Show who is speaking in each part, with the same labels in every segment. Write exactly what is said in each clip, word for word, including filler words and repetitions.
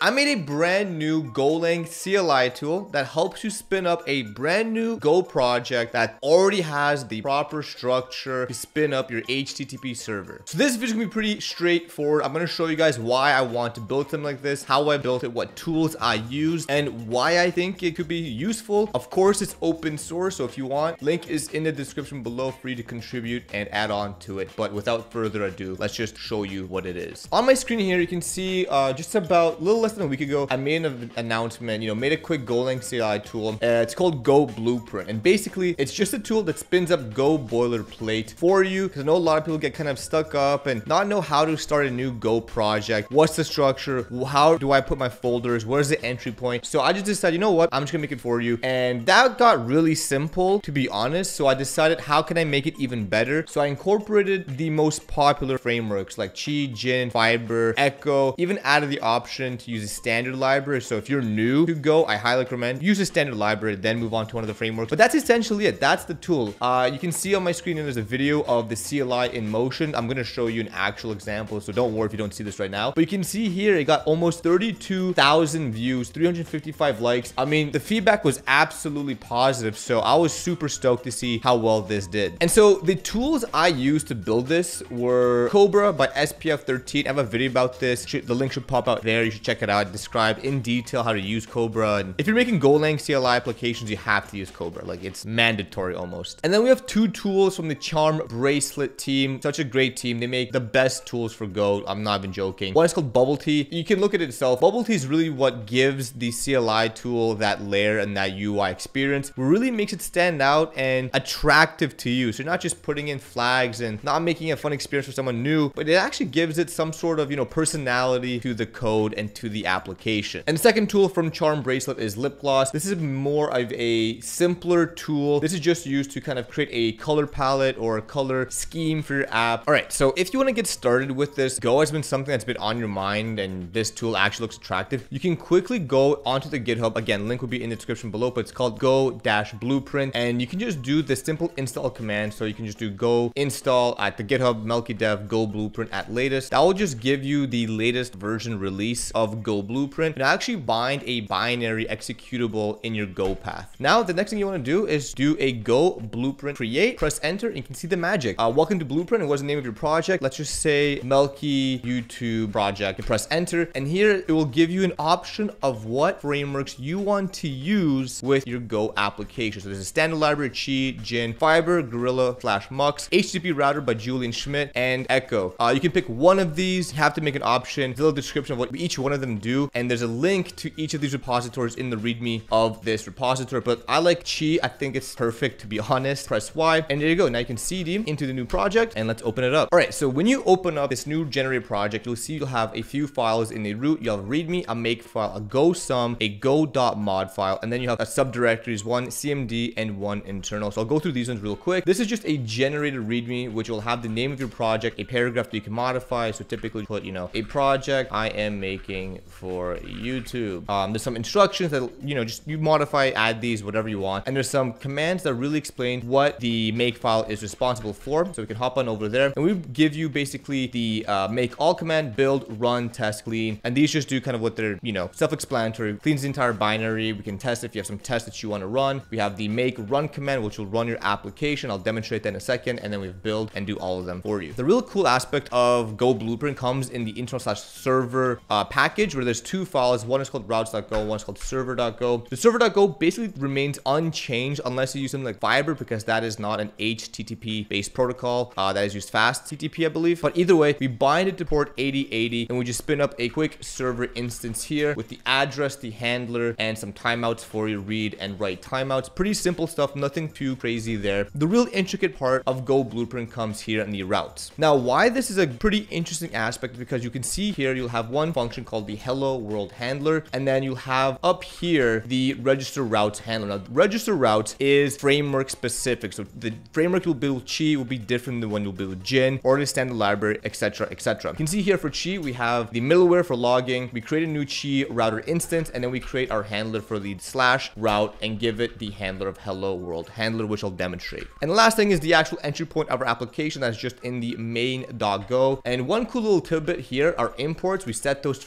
Speaker 1: I made a brand new Golang C L I tool that helps you spin up a brand new Go project that already has the proper structure to spin up your H T T P server. So this video is gonna be pretty straightforward. I'm gonna show you guys why I want to build something like this, how I built it, what tools I used, and why I think it could be useful. Of course, it's open source, so if you want, link is in the description below for you to contribute and add on to it. But without further ado, let's just show you what it is. On my screen here, you can see uh, just about a little less than a week ago, I made an announcement, you know, made a quick Golang C L I tool. Uh, it's called Go Blueprint. And basically, it's just a tool that spins up Go boilerplate for you. Because I know a lot of people get kind of stuck up and not know how to start a new Go project. What's the structure? How do I put my folders? Where's the entry point? So I just decided, you know what? I'm just gonna make it for you. And that got really simple, to be honest. So I decided, how can I make it even better? So I incorporated the most popular frameworks like Qi, Jin, Fiber, Echo, even added the option to use a standard library. So if you're new to Go, I highly recommend use a standard library, then move on to one of the frameworks. But that's essentially it. That's the tool. Uh, you can see on my screen there's a video of the C L I in motion. I'm going to show you an actual example, so don't worry if you don't see this right now. But you can see here, it got almost thirty-two thousand views, three hundred fifty-five likes. I mean, the feedback was absolutely positive, so I was super stoked to see how well this did. And so the tools I used to build this were Cobra by S P F thirteen. I have a video about this. The link should pop out there. You should check it out. I describe in detail how to use Cobra. And if you're making Golang C L I applications, you have to use Cobra. Like, it's mandatory almost. And then we have two tools from the Charm Bracelet team. Such a great team. They make the best tools for Go. I'm not even joking. One is called Bubble Tea. You can look at it itself. Bubble Tea is really what gives the C L I tool that layer and that U I experience. It really makes it stand out and attractive to you. So you're not just putting in flags and not making a fun experience for someone new, but it actually gives it some sort of, you know, personality to the code and to the application. And the second tool from Charm Bracelet is Lip Gloss. This is more of a simpler tool. This is just used to kind of create a color palette or a color scheme for your app. All right, so if you want to get started with this, Go has been something that's been on your mind and this tool actually looks attractive. You can quickly go onto the GitHub. Again, link will be in the description below, but it's called Go-Blueprint. And you can just do the simple install command. So you can just do go install at the GitHub melkydev Go Blueprint at latest. That will just give you the latest version release of Go Blueprint and actually bind a binary executable in your Go path. Now, the next thing you want to do is do a Go Blueprint create, press enter, and you can see the magic. Uh, welcome to Blueprint. And what's the name of your project? Let's just say Melky YouTube project. You press enter, and here it will give you an option of what frameworks you want to use with your Go application. So there's a standard library, Qi, Jin, Fiber, Gorilla slash Mux, H T T P Router by Julian Schmidt, and Echo. Uh, you can pick one of these. You have to make an option, a little description of what each one of them do, and there's a link to each of these repositories in the README of this repository. But I like Qi. I think it's perfect, to be honest. Press Y, and there you go. Now you can C D into the new project, and let's open it up. All right, so when you open up this new generated project, you'll see you'll have a few files in the root. You'll have README, a make file, a go sum, a go.mod file, and then you have a subdirectories, one C M D and one internal. So I'll go through these ones real quick. This is just a generated README, which will have the name of your project, a paragraph that you can modify. So typically put, you know, a project I am making for YouTube. Um, there's some instructions that, you know, just you modify, add these, whatever you want. And there's some commands that really explain what the make file is responsible for. So we can hop on over there, and we give you basically the uh, make all command, build, run, test, clean. And these just do kind of what they're, you know, self-explanatory. Cleans the entire binary. We can test if you have some tests that you want to run. We have the make run command, which will run your application. I'll demonstrate that in a second. And then we have build and do all of them for you. The real cool aspect of Go Blueprint comes in the internal slash server uh, package, where there's two files. One is called routes.go, one is called server.go. The server.go basically remains unchanged unless you use something like Fiber, because that is not an H T T P based protocol. Uh, that is used fast T T P, I believe. But either way, we bind it to port eighty eighty, and we just spin up a quick server instance here with the address, the handler, and some timeouts for your read and write timeouts. Pretty simple stuff, nothing too crazy there. The real intricate part of Go Blueprint comes here in the routes. Now, why this is a pretty interesting aspect, because you can see here you'll have one function called the hello world handler, and then you'll have up here the register routes handler. Now, register routes is framework specific, so the framework you'll build with Qi will be different than the one you'll build with Jin or the standard library, etc, etc. You can see here for Qi we have the middleware for logging. We create a new Qi router instance, and then we create our handler for the slash route and give it the handler of hello world handler, which I'll demonstrate. And the last thing is the actual entry point of our application that's just in the main.go. And one cool little tidbit here are imports. We set those for the name of your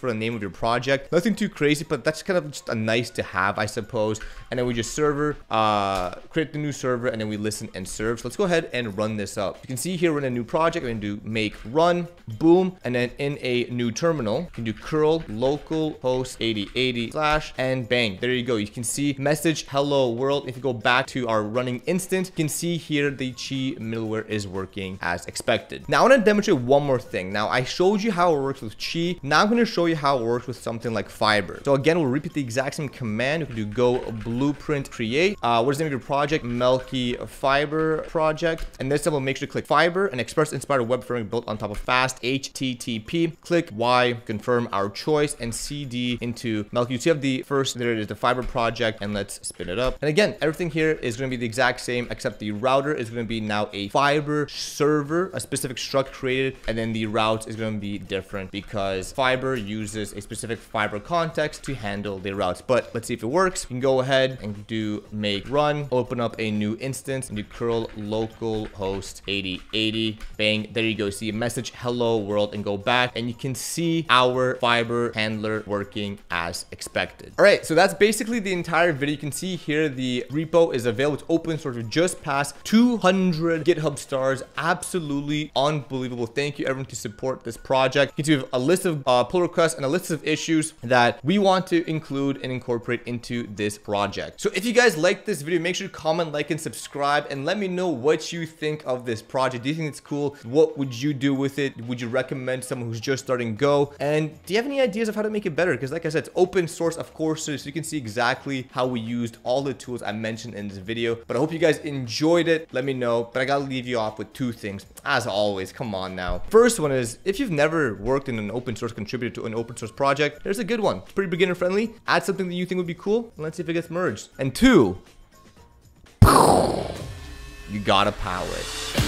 Speaker 1: your project. Nothing too crazy, but that's kind of just a nice to have, I suppose. And then we just server, uh, create the new server, and then we listen and serve. So let's go ahead and run this up. You can see here we're in a new project. We're going to do make run, boom, and then in a new terminal, you can do curl local host eighty eighty slash and bang. There you go. You can see message hello world. If you go back to our running instance, you can see here the Qi middleware is working as expected. Now I want to demonstrate one more thing. Now I showed you how it works with Qi. Now I'm going to show you how it works with something like Fiber. So again, we'll repeat the exact same command. We can do go blueprint create. Uh, what is the name of your project? Melky Fiber project. And this time we'll make sure to click Fiber, an express inspired web framework built on top of fast H T T P. Click Y, confirm our choice, and C D into Melky. So you have the first, there it is, the Fiber project, and let's spin it up. And again, everything here is going to be the exact same, except the router is going to be now a Fiber server, a specific struct created, and then the routes is going to be different because Fiber uses a specific Fiber context to handle the routes. But let's see if it works. You can go ahead and do make run, open up a new instance, and do curl local host eighty eighty, bang. There you go. See a message hello world, and go back, and you can see our Fiber handler working as expected. All right, so that's basically the entire video. You can see here the repo is available. It's open source. We just passed two hundred GitHub stars. Absolutely unbelievable. Thank you everyone to support this project. You can see we have a list of uh, pull requests and a list of issues that we want to include and incorporate into this project. So if you guys like this video, make sure to comment, like, and subscribe, and let me know what you think of this project. Do you think it's cool? What would you do with it? Would you recommend someone who's just starting Go? And do you have any ideas of how to make it better? Because like I said, it's open source, of course, so you can see exactly how we used all the tools I mentioned in this video. But I hope you guys enjoyed it. Let me know. But I gotta leave you off with two things, as always. Come on now. First one is, if you've never worked in an open source contributor to an open source project, there's a good one. It's pretty beginner friendly. Add something that you think would be cool, and let's see if it gets merged. And two, you gotta power it.